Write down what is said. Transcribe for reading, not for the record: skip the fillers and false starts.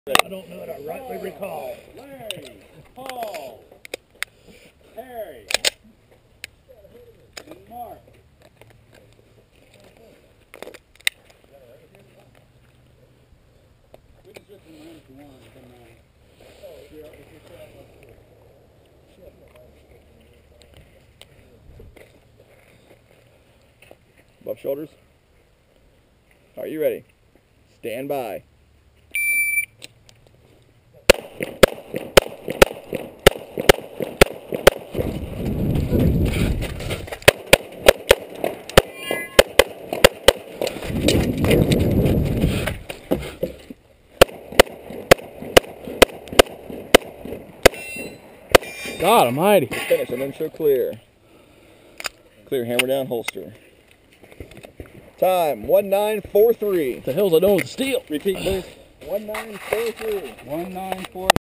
I don't know it, I rightly recall. Larry, Paul, Harry, and Mark. We can switch them around if you want. Above shoulders. Are you ready? Stand by. God almighty. Finish and then show clear. Clear, hammer down, holster. Time, 1943. What the hell's I doing with the steel? Repeat, please. 1943. 1943.